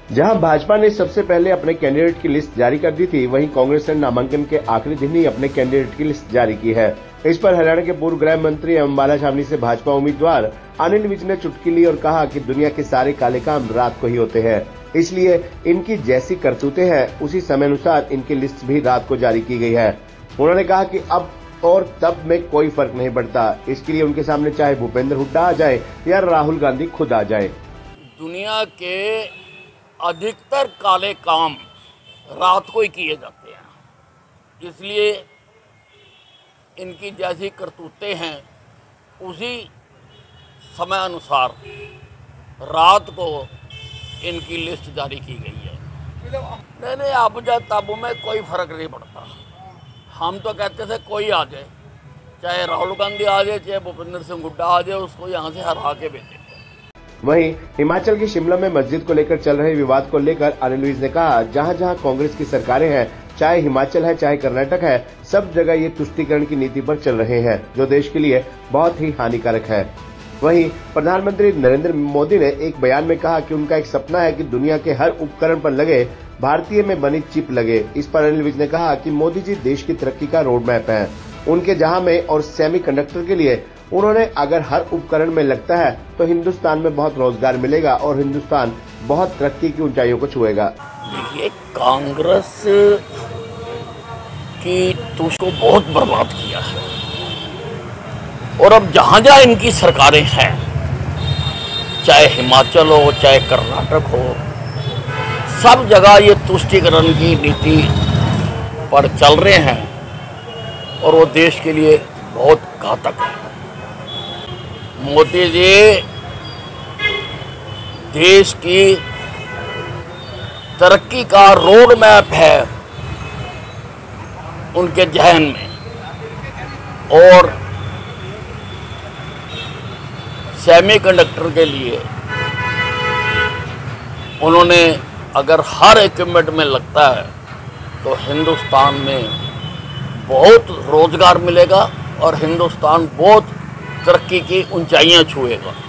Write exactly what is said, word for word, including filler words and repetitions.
जहां भाजपा ने सबसे पहले अपने कैंडिडेट की लिस्ट जारी कर दी थी, वहीं कांग्रेस ने नामांकन के आखिरी दिन ही अपने कैंडिडेट की लिस्ट जारी की है। इस पर हरियाणा के पूर्व गृह मंत्री एवं बाला छावनी से भाजपा उम्मीदवार अनिल विज ने चुटकी ली और कहा कि दुनिया के सारे काले काम रात को ही होते हैं, इसलिए इनकी जैसी करतूतें हैं उसी समय अनुसार इनकी लिस्ट भी रात को जारी की गई है। उन्होंने कहा कि अब और तब में कोई फर्क नहीं पड़ता, इसके लिए उनके सामने चाहे भूपेंद्र हुड्डा आ जाए या राहुल गांधी खुद आ जाए। दुनिया के अधिकतर काले काम रात को ही किए जाते हैं, इसलिए इनकी जैसी करतूतें हैं उसी समय अनुसार रात को इनकी लिस्ट जारी की गई है। नहीं नहीं अब जब तब में कोई फर्क नहीं पड़ता। हम तो कहते थे कोई आ जाए, चाहे राहुल गांधी आ जाए, चाहे भूपेंद्र सिंह हुड्डा आ जाए, उसको यहाँ से हरा के भेजेंगे। वहीं हिमाचल के शिमला में मस्जिद को लेकर चल रहे विवाद को लेकर अनिल विज ने कहा, जहां जहां कांग्रेस की सरकारें हैं, चाहे हिमाचल है चाहे कर्नाटक है, सब जगह ये तुष्टीकरण की नीति पर चल रहे हैं, जो देश के लिए बहुत ही हानिकारक है। वहीं प्रधानमंत्री नरेंद्र मोदी ने एक बयान में कहा कि उनका एक सपना है कि दुनिया के हर उपकरण पर लगे भारतीय में बनी चिप लगे। इस पर अनिल विज ने कहा कि मोदी जी देश की तरक्की का रोड मैप है। उनके जहां में और सेमीकंडक्टर के लिए उन्होंने अगर हर उपकरण में लगता है तो हिंदुस्तान में बहुत रोजगार मिलेगा और हिंदुस्तान बहुत तरक्की की ऊंचाइयों को छुएगा। देखिए, कांग्रेस की तुझ को बहुत बर्बाद किया है और अब जहां जहां इनकी सरकारें हैं, चाहे हिमाचल हो चाहे कर्नाटक हो, सब जगह ये तुष्टीकरण की नीति पर चल रहे हैं और वो देश के लिए बहुत घातक है। मोदी जी देश की तरक्की का रोड मैप है उनके जहन में, और सेमीकंडक्टर के लिए उन्होंने अगर हर इक्विपमेंट में लगता है तो हिंदुस्तान में बहुत रोजगार मिलेगा और हिंदुस्तान बहुत तरक्की की ऊंचाइयां छुएगा।